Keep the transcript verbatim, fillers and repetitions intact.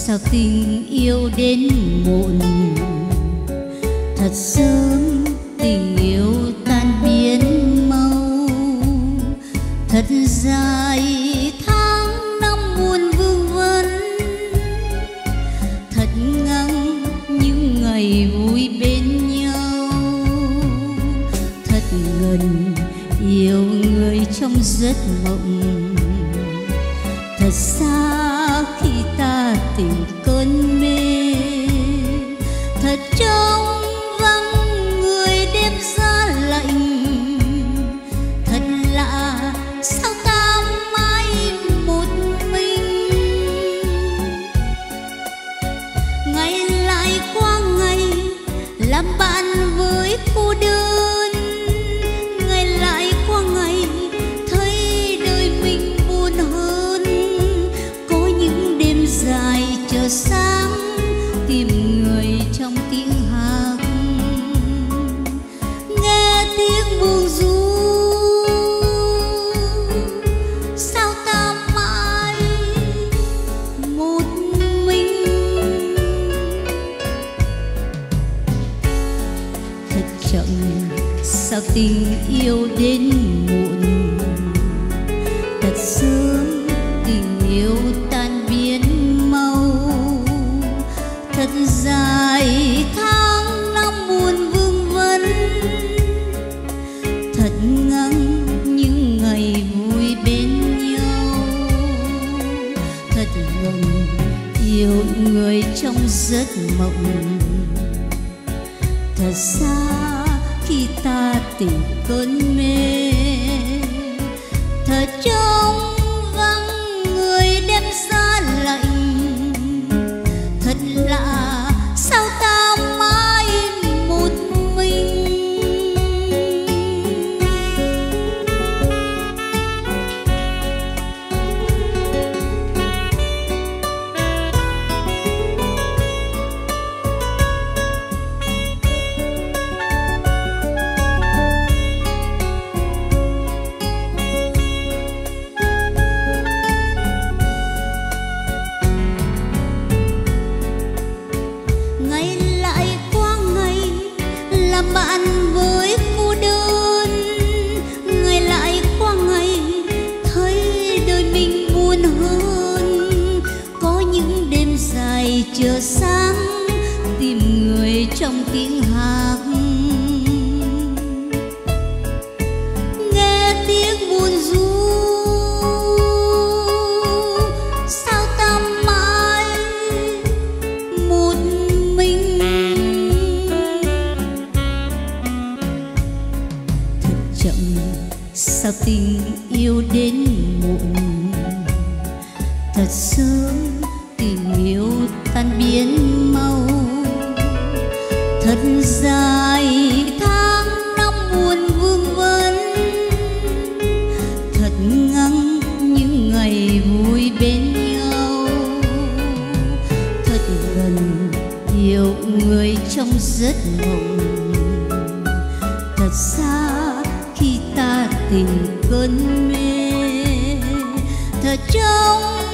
sao tình yêu đến muộn, thật sớm tình yêu tan biến mau, thật dài tháng năm buồn vương vấn, thật ngắn những ngày vui bên nhau, thật gần yêu người trong giấc mộng, thật xa khi ta tỉnh cơn mê, thật trong vắng người đêm giá lạnh, thật lạ sao ta mãi một mình. Ngày lại qua ngày làm bạn với cô đơn, ngày lại qua ngày thấy đời mình buồn hơn, có những đêm dài chờ sáng tìm người trong tiếng hát, nghe tiếng buông ru sao ta mãi một mình. Thật chậm sao tình yêu đến muộn, thật sớm tình yêu tan biến mau, thật dài tháng năm buồn vương vấn, thật ngắn những ngày vui bên nhau, thật gần yêu người trong giấc mộng, thật xa khi ta tỉnh cơn mê, thật trong vắng người đêm giá lạnh, thật lạ sao ta mãi một mình. Ngày lại qua ngày làm bạn với cô đơn, ngày lại qua ngày thấy đời mình buồn hơn, có những đêm dài chờ sáng tìm người trong tiếng hát, nghe tiếng buồn ru sao ta mãi một mình. Thật chậm sao tình yêu đến muộn, thật sớm tình yêu tan biến mau, thật dài tháng năm buồn vương vấn, thật ngắn những ngày vui bên nhau, thật gần yêu người trong giấc mộng, thật xa khi ta tỉnh cơn mê, thật trong